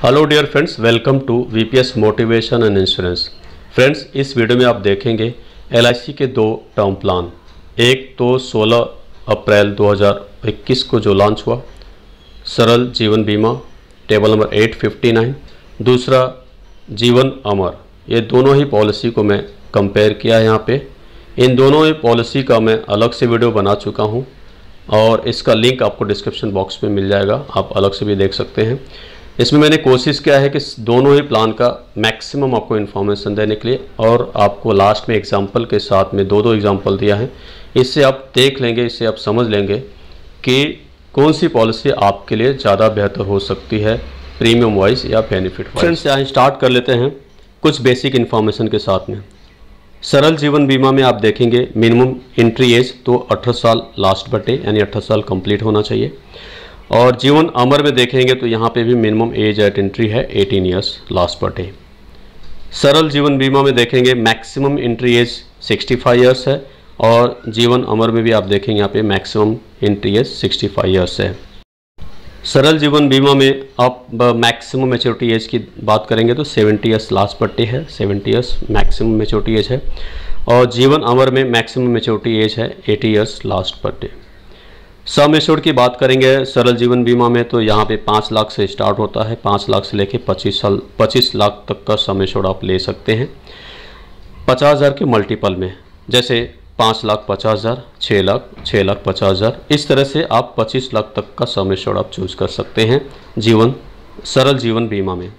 Hello dear friends, welcome to VPS motivation and insurance. Friends, इस video में आप देखेंगे एलआईसी के दो टर्म प्लान। एक तो 16 अप्रैल 2021 को जो लॉन्च हुआ सरल जीवन बीमा टेबल नंबर 859, दूसरा जीवन अमर। ये दोनों ही पॉलिसी को मैं कंपेयर किया है यहाँ पे। इन दोनों ही पॉलिसी का मैं अलग से वीडियो बना चुका हूँ और इसका लिंक आपको डिस्क्रिप्शन बॉक्स में मिल जाएगा, आप अलग से भी देख सकते हैं। इसमें मैंने कोशिश किया है कि दोनों ही प्लान का मैक्सिमम आपको इन्फॉर्मेशन देने के लिए, और आपको लास्ट में एग्जाम्पल के साथ में दो एग्जाम्पल दिया है। इससे आप देख लेंगे, इससे आप समझ लेंगे कि कौन सी पॉलिसी आपके लिए ज़्यादा बेहतर हो सकती है, प्रीमियम वाइज या बेनिफिट वाइज। फ्रेंड्स, यहाँ स्टार्ट कर लेते हैं कुछ बेसिक इन्फॉर्मेशन के साथ में। सरल जीवन बीमा में आप देखेंगे मिनिमम एंट्री एज तो 18 साल लास्ट बटे यानी 18 साल कंप्लीट होना चाहिए। और जीवन अमर में देखेंगे तो यहाँ पे भी मिनिमम एज एट एंट्री है 18 ईयर्स लास्ट बटे। सरल जीवन बीमा में देखेंगे मैक्सिमम एंट्री एज 65 ईयर्स है, और जीवन अमर में भी आप देखेंगे यहाँ पे मैक्सिमम एंट्री एज 65 ईयर्स है। सरल जीवन बीमा में आप मैक्सिमम मैच्योरिटी एज की बात करेंगे तो 70 ईयर्स लास्ट बटे है, 70 ईयर्स मैक्सिमम मैच्योरिटी एज है। और जीवन अमर में मैक्सिमम मैच्योरिटी एज है 80 ईयर्स लास्ट बटे। सम एश्योर्ड की बात करेंगे सरल जीवन बीमा में तो यहाँ पे 5 लाख से स्टार्ट होता है, 5 लाख से लेके 25 लाख तक का सम एश्योर्ड आप ले सकते हैं 50,000 के मल्टीपल में। जैसे 5 लाख 50,000, 6 लाख 50,000, इस तरह से आप 25 लाख तक का सम एश्योर्ड आप चूज कर सकते हैं सरल जीवन बीमा में।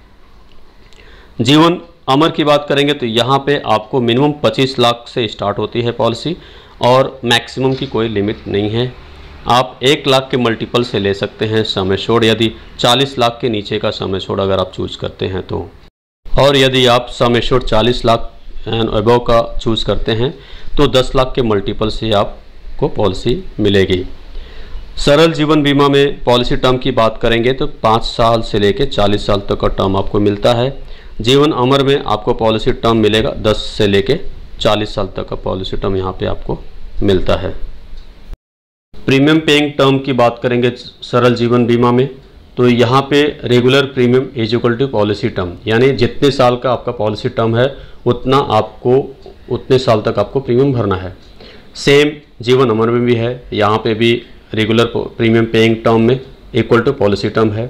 जीवन अमर की बात करेंगे तो यहाँ पे आपको मिनिमम 25 लाख से स्टार्ट होती है पॉलिसी, और मैक्सिमम की कोई लिमिट नहीं है। आप 1 लाख के मल्टीपल से ले सकते हैं सम एश्योर्ड, यदि 40 लाख के नीचे का सम एश्योर्ड अगर आप चूज करते हैं तो। और यदि आप sum assured 40 lakh and above का चूज करते हैं तो 10 लाख के मल्टीपल से आपको पॉलिसी मिलेगी। सरल जीवन बीमा में पॉलिसी टर्म की बात करेंगे तो 5 साल से लेकर 40 साल तक का टर्म आपको मिलता है। जीवन अमर में आपको पॉलिसी टर्म मिलेगा 10 से लेकर 40 साल तक का पॉलिसी टर्म यहाँ पे आपको मिलता है। प्रीमियम पेइंग टर्म की बात करेंगे सरल जीवन बीमा में तो यहाँ पे regular premium is equal to policy term, यानी जितने साल का आपका पॉलिसी टर्म है उतने साल तक आपको प्रीमियम भरना है। सेम जीवन अमर में भी है, यहाँ पे भी रेगुलर प्रीमियम पेइंग टर्म में इक्वल टू पॉलिसी टर्म है।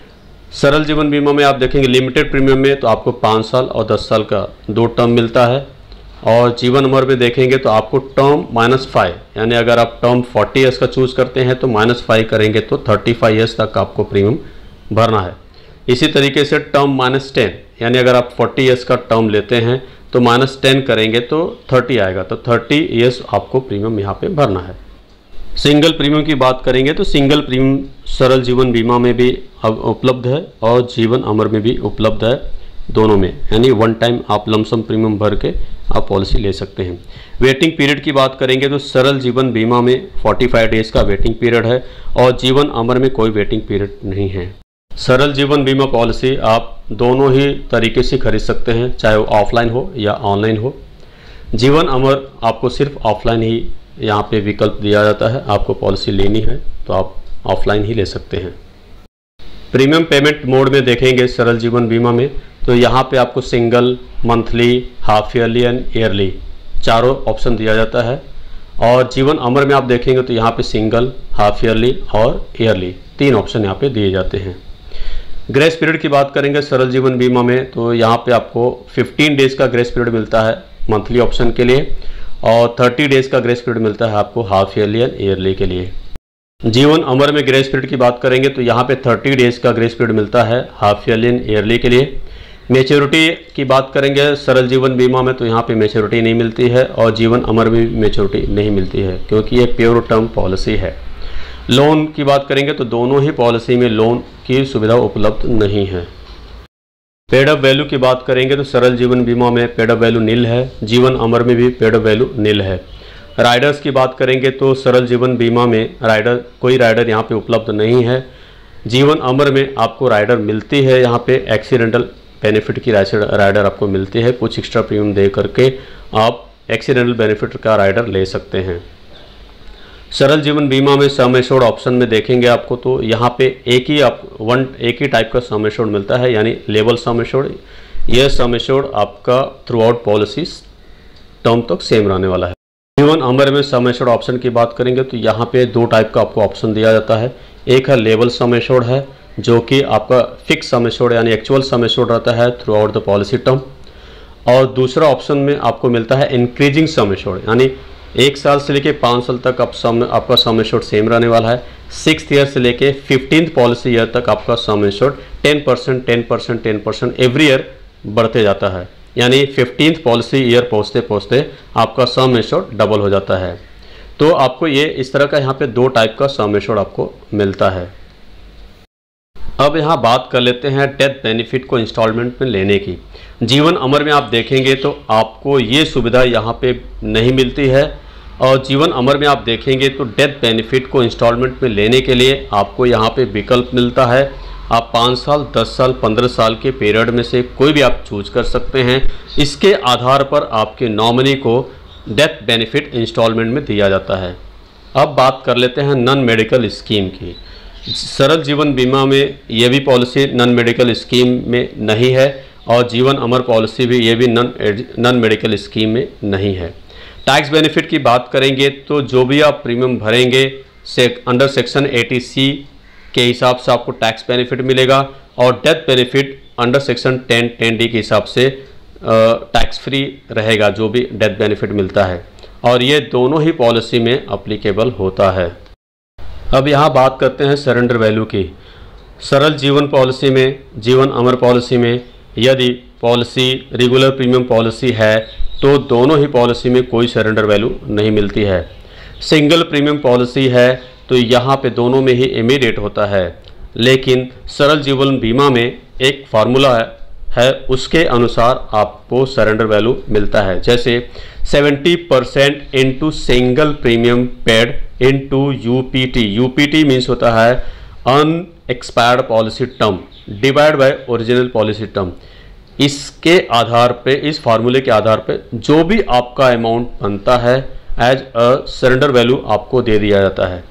सरल जीवन बीमा में आप देखेंगे लिमिटेड प्रीमियम में तो आपको 5 साल और 10 साल का 2 टर्म मिलता है, और जीवन अमर में देखेंगे तो आपको टर्म -5, यानी अगर आप टर्म 40 ईयर्स का चूज करते हैं तो -5 करेंगे तो 35 ईयर्स तक आपको प्रीमियम भरना है। इसी तरीके से टर्म -10, यानी अगर आप 40 ईयर्स का टर्म लेते हैं तो -10 करेंगे तो 30 आएगा, तो 30 ईयर्स आपको प्रीमियम यहाँ पे भरना है। सिंगल प्रीमियम की बात करेंगे तो सिंगल प्रीमियम सरल जीवन बीमा में भी उपलब्ध है और जीवन अमर में भी उपलब्ध है, दोनों में, यानी 1 टाइम आप लमसम प्रीमियम भर के आप पॉलिसी ले सकते हैं। वेटिंग पीरियड की बात करेंगे तो सरल जीवन बीमा में 45 डेज का वेटिंग पीरियड है, और जीवन अमर में कोई वेटिंग पीरियड नहीं है। सरल जीवन बीमा पॉलिसी आप दोनों ही तरीके से खरीद सकते हैं, चाहे वो ऑफलाइन हो या ऑनलाइन हो। जीवन अमर आपको सिर्फ ऑफलाइन ही यहाँ पे विकल्प दिया जाता है, आपको पॉलिसी लेनी है तो आप ऑफलाइन ही ले सकते हैं। प्रीमियम पेमेंट मोड में देखेंगे सरल जीवन बीमा में तो यहाँ पे आपको single, monthly, half yearly and yearly चारों ऑप्शन दिया जाता है। और जीवन अमर में आप देखेंगे तो यहाँ पे सिंगल, हाफ ईयरली और ईयरली 3 ऑप्शन यहाँ पे दिए जाते हैं। ग्रेस पीरियड की बात करेंगे सरल जीवन बीमा में तो यहाँ पे आपको 15 डेज का ग्रेस पीरियड मिलता है मंथली ऑप्शन के लिए, और 30 डेज का ग्रेस पीरियड मिलता है आपको हाफ ईयरली एंड ईयरली के लिए। जीवन अमर में ग्रेस पीरियड की बात करेंगे तो यहाँ पे 30 डेज का ग्रेस पीरियड मिलता है हाफ ईयरली एंड ईयरली के लिए। मैच्योरिटी की बात करेंगे सरल जीवन बीमा में तो यहाँ पे मैच्योरिटी नहीं मिलती है, और जीवन अमर में भी मैच्योरिटी नहीं मिलती है क्योंकि ये प्योर टर्म पॉलिसी है। लोन की बात करेंगे तो दोनों ही पॉलिसी में लोन की सुविधा उपलब्ध नहीं है। पेड अप वैल्यू की बात करेंगे तो सरल जीवन बीमा में पेड अप वैल्यू नील है, जीवन अमर में भी पेड अप वैल्यू नील है। राइडर्स की बात करेंगे तो सरल जीवन बीमा में कोई राइडर यहाँ पे उपलब्ध नहीं है। जीवन अमर में आपको राइडर मिलती है, यहाँ पे एक्सीडेंटल बेनिफिट की राइडर आपको मिलती है, कुछ एक्स्ट्रा प्रीमियम दे करके आप एक्सीडेंटल बेनिफिट का राइडर ले सकते हैं। सरल जीवन बीमा में सम एश्योर्ड ऑप्शन में देखेंगे आपको तो यहाँ पे एक ही टाइप का सम एश्योर्ड मिलता है, यानी लेवल सम एश्योर्ड। यह सम एश्योर्ड आपका थ्रू आउट पॉलिसी टर्म तक सेम रहने वाला है। जीवन अमर में सम एश्योर्ड ऑप्शन की बात करेंगे तो यहाँ पे दो टाइप का आपको ऑप्शन दिया जाता है। एक है लेवल सम एश्योर्ड है, जो कि आपका फिक्स सम एश्योर्ड यानी एक्चुअल सम एश्योर्ड रहता है throughout the policy term. और दूसरा ऑप्शन में आपको मिलता है इंक्रीजिंग सम एश्योर्ड, यानी 1 साल से लेके 5 साल तक आपका सम एश्योर्ड सेम रहने वाला है। 6th ईयर से लेके 15th पॉलिसी ईयर तक आपका सम एश्योर्ड 10%, 10%, 10% एवरी ईयर बढ़ते जाता है, यानी 15th पॉलिसी ईयर पहुँचते पहुँचते आपका सम एश्योर्ड डबल हो जाता है। तो आपको ये इस तरह का यहाँ पे दो टाइप का सम एश्योर्ड आपको मिलता है। अब यहाँ बात कर लेते हैं डेथ बेनिफिट को इंस्टॉलमेंट में लेने की। जीवन अमर में आप देखेंगे तो आपको ये सुविधा यहाँ पे नहीं मिलती है, और जीवन अमर में आप देखेंगे तो डेथ बेनिफिट को इंस्टॉलमेंट में लेने के लिए आपको यहाँ पे विकल्प मिलता है। आप 5 साल, 10 साल, 15 साल के पीरियड में से कोई भी आप चूज कर सकते हैं। इसके आधार पर आपके नॉमिनी को डेथ बेनिफिट इंस्टॉलमेंट में दिया जाता है। अब बात कर लेते हैं नॉन मेडिकल स्कीम की। सरल जीवन बीमा में ये भी पॉलिसी नॉन मेडिकल स्कीम में नहीं है, और जीवन अमर पॉलिसी भी ये भी नॉन मेडिकल स्कीम में नहीं है। टैक्स बेनिफिट की बात करेंगे तो जो भी आप प्रीमियम भरेंगे अंडर सेक्शन 80C के हिसाब से आपको टैक्स बेनिफिट मिलेगा, और death benefit under section 10D के हिसाब से टैक्स फ्री रहेगा जो भी डेथ बेनिफिट मिलता है, और ये दोनों ही पॉलिसी में अप्लीकेबल होता है। अब यहाँ बात करते हैं सरेंडर वैल्यू की। सरल जीवन पॉलिसी में, जीवन अमर पॉलिसी में यदि पॉलिसी रेगुलर प्रीमियम पॉलिसी है तो दोनों ही पॉलिसी में कोई सरेंडर वैल्यू नहीं मिलती है। सिंगल प्रीमियम पॉलिसी है तो यहाँ पे दोनों में ही इमीडिएट होता है, लेकिन सरल जीवन बीमा में एक फार्मूला है उसके अनुसार आपको सरेंडर वैल्यू मिलता है। जैसे 70% into single premium paid into UPT। UPT means होता है unexpired policy term divide by original policy term. इसके आधार पे, इस फार्मूले के आधार पे जो भी आपका अमाउंट बनता है एज अ सरेंडर वैल्यू आपको दे दिया जाता है।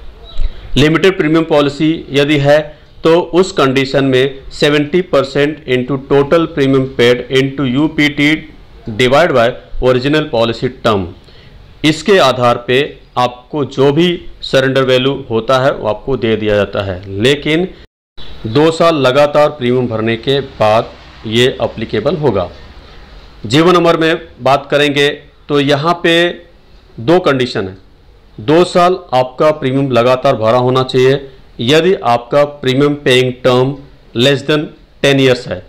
लिमिटेड प्रीमियम पॉलिसी यदि है तो उस कंडीशन में 70% into total premium paid into UPT divide by original policy term, इसके आधार पे आपको जो भी सरेंडर वैल्यू होता है वो आपको दे दिया जाता है। लेकिन 2 साल लगातार प्रीमियम भरने के बाद ये अप्लीकेबल होगा। जीवन अमर में बात करेंगे तो यहाँ पे 2 कंडीशन है। 2 साल आपका प्रीमियम लगातार भरा होना चाहिए यदि आपका premium paying term less than 10 years है।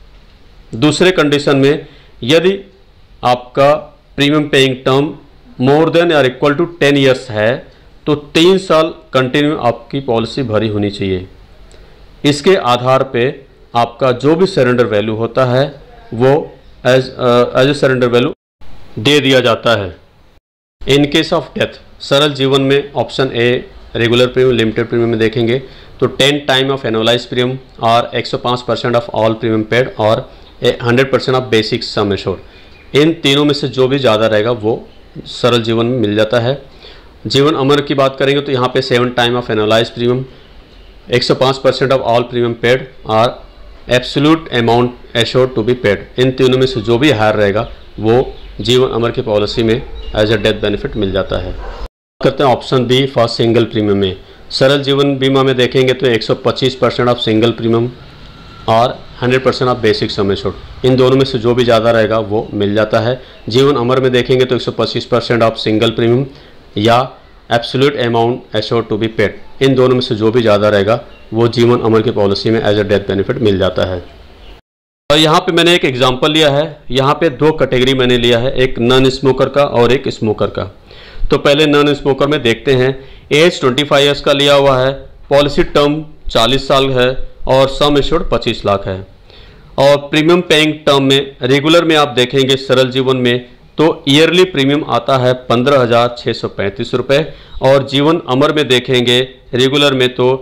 दूसरे कंडीशन में यदि आपका premium paying term more than या इक्वल टू 10 ईयर्स है तो 3 साल कंटिन्यू आपकी पॉलिसी भरी होनी चाहिए। इसके आधार पे आपका जो भी सरेंडर वैल्यू होता है वो एज ए सरेंडर वैल्यू दे दिया जाता है। In case of death Saral Jeevan में option A regular premium limited premium में देखेंगे तो 10 टाइम ऑफ एनुअलाइज प्रीमियम और 105% ऑफ ऑल प्रीमियम पेड और 100% ऑफ बेसिक सम एश्योर्ड। इन तीनों में से जो भी ज़्यादा रहेगा वो सरल जीवन में मिल जाता है। जीवन अमर की बात करेंगे तो यहाँ पे 7 time of annualise premium, 105% of all premium paid और absolute amount assured to be paid. इन तीनों में से जो भी हायर रहेगा वो जीवन अमर की पॉलिसी में एज ए डेथ बेनिफिट मिल जाता है। करते हैं option B for single premium में। सरल जीवन बीमा में देखेंगे तो 125% ऑफ सिंगल प्रीमियम और 100% ऑफ बेसिक सम एश्योर्ड। इन दोनों में से जो भी ज़्यादा रहेगा वो मिल जाता है। जीवन अमर में देखेंगे तो 125% ऑफ सिंगल प्रीमियम या absolute amount assured to be paid. इन दोनों में से जो भी ज़्यादा रहेगा वो जीवन अमर की पॉलिसी में एज ए डेथ बेनिफिट मिल जाता है। और यहाँ पे मैंने एक एग्जांपल लिया है। यहाँ पे 2 कैटेगरी मैंने लिया है, एक नॉन स्मोकर का और एक स्मोकर का। तो पहले नॉन स्मोकर में देखते हैं। एज 25 ईयर्स का लिया हुआ है, पॉलिसी टर्म 40 साल है और सम एश्योर्ड 25 लाख है। और प्रीमियम पेइंग टर्म में रेगुलर में आप देखेंगे सरल जीवन में तो ईयरली प्रीमियम आता है 15,635 रुपये और जीवन अमर में देखेंगे रेगुलर में तो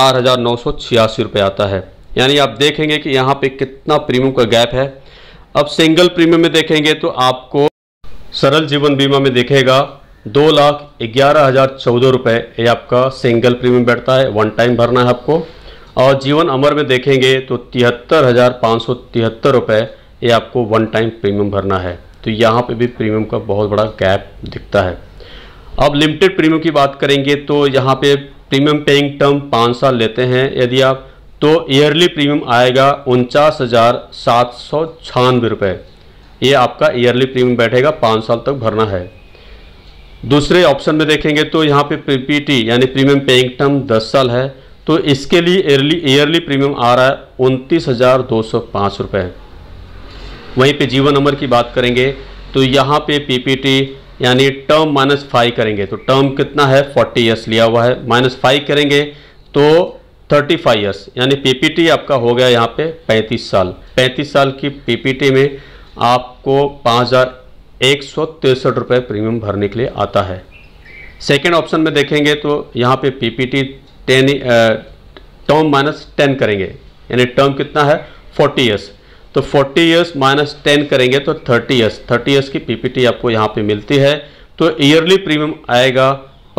4,986 रुपये आता है। यानी आप देखेंगे कि यहाँ पे कितना प्रीमियम का गैप है। अब सिंगल प्रीमियम में देखेंगे तो आपको सरल जीवन बीमा में दिखेगा 2,11,014 रुपये ये आपका सिंगल प्रीमियम बैठता है, वन टाइम भरना है आपको। और जीवन अमर में देखेंगे तो 73,573 रुपये ये आपको वन टाइम प्रीमियम भरना है। तो यहाँ पे भी प्रीमियम का बहुत बड़ा गैप दिखता है। अब लिमिटेड प्रीमियम की बात करेंगे तो यहाँ पे प्रीमियम पेइंग टर्म 5 साल लेते हैं यदि आप, तो ईयरली प्रीमियम आएगा 49,796 रुपये। ये आपका ईयरली प्रीमियम बैठेगा, 5 साल तक भरना है। दूसरे ऑप्शन में देखेंगे तो यहाँ पे पीपीटी यानी प्रीमियम पेइंग टर्म 10 साल है, तो इसके लिए ईयरली प्रीमियम आ रहा है 29,205 रुपये। वहीं पे जीवन अमर की बात करेंगे तो यहाँ पे पीपीटी यानी टर्म -5 करेंगे तो टर्म कितना है 40 ईयर्स लिया हुआ है, -5 करेंगे तो 35 ईयर्स यानी पीपीटी आपका हो गया यहाँ पे 35 साल। 35 साल की पीपीटी में आपको 5,163 रुपये प्रीमियम भरने के लिए आता है। सेकेंड ऑप्शन में देखेंगे तो यहाँ पे पीपीटी टर्म -10 करेंगे यानी टर्म कितना है 40 ईयर्स, तो 40 ईयर्स -10 करेंगे तो 30 ईयर्स की पीपीटी आपको यहाँ पे मिलती है। तो ईयरली प्रीमियम आएगा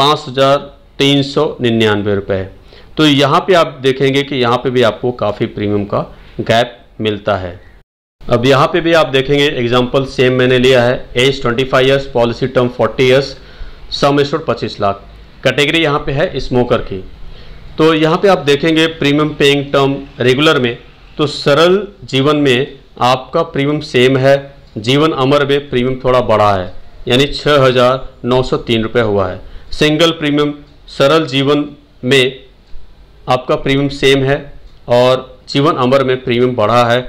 5,399 रुपये। तो यहाँ पे आप देखेंगे कि यहाँ पे भी आपको काफ़ी प्रीमियम का गैप मिलता है। अब यहाँ पे भी आप देखेंगे एग्जांपल सेम मैंने लिया है, age 25 years, policy term 40 years, sum assured 25 lakh, category यहाँ पे है स्मोकर की। तो यहाँ पे आप देखेंगे प्रीमियम पेइंग टर्म रेगुलर में तो सरल जीवन में आपका प्रीमियम सेम है, जीवन अमर में प्रीमियम थोड़ा बड़ा है यानी 6,903 रुपये हुआ है। सिंगल प्रीमियम सरल जीवन में आपका प्रीमियम सेम है और जीवन अमर में प्रीमियम बढ़ा है,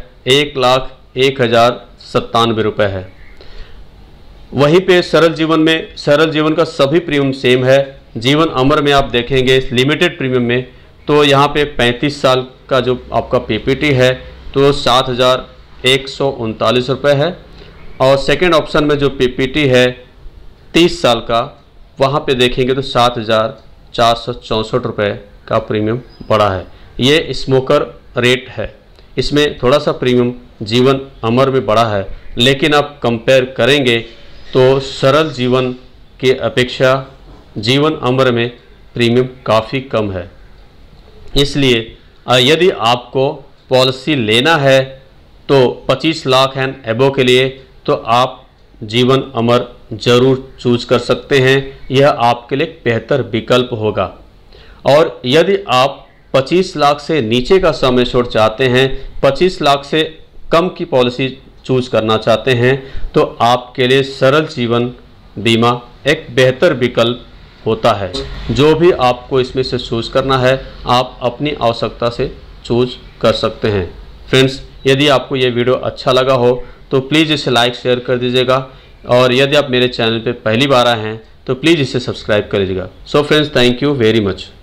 1,01,097 रुपये है। वहीं पे सरल जीवन का सभी प्रीमियम सेम है। जीवन अमर में आप देखेंगे लिमिटेड प्रीमियम में तो यहाँ पे 35 साल का जो आपका पीपीटी है तो 7,139 रुपये है। और सेकंड ऑप्शन में जो पीपीटी है 30 साल का, वहाँ पे देखेंगे तो 7,464 रुपये का प्रीमियम बढ़ा है। ये स्मोकर रेट है, इसमें थोड़ा सा प्रीमियम जीवन अमर में बढ़ा है, लेकिन आप कंपेयर करेंगे तो सरल जीवन के अपेक्षा जीवन अमर में प्रीमियम काफ़ी कम है। इसलिए यदि आपको पॉलिसी लेना है तो 25 लाख एंड एबो के लिए तो आप जीवन अमर जरूर चूज कर सकते हैं, यह आपके लिए बेहतर विकल्प होगा। और यदि आप 25 लाख से नीचे का सम एश्योर्ड चाहते हैं, 25 लाख से कम की पॉलिसी चूज करना चाहते हैं, तो आपके लिए सरल जीवन बीमा एक बेहतर विकल्प होता है। जो भी आपको इसमें से चूज करना है आप अपनी आवश्यकता से चूज कर सकते हैं। फ्रेंड्स, यदि आपको ये वीडियो अच्छा लगा हो तो प्लीज़ इसे लाइक शेयर कर दीजिएगा, और यदि आप मेरे चैनल पे पहली बार आए हैं तो प्लीज़ इसे सब्सक्राइब कर लीजिएगा। So friends, thank you very much.